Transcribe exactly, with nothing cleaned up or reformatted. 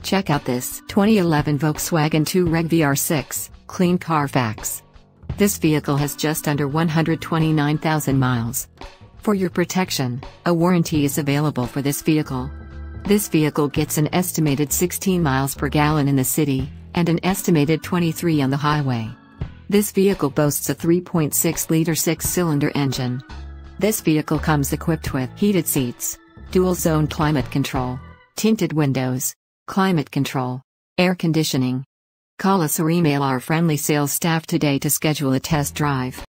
Check out this twenty eleven Volkswagen Touareg V R six, clean Carfax. This vehicle has just under one hundred twenty-nine thousand miles. For your protection, a warranty is available for this vehicle. This vehicle gets an estimated sixteen miles per gallon in the city, and an estimated twenty-three on the highway. This vehicle boasts a three point six liter six-cylinder engine. This vehicle comes equipped with heated seats, dual-zone climate control, tinted windows, climate control, air conditioning. Call us or email our friendly sales staff today to schedule a test drive.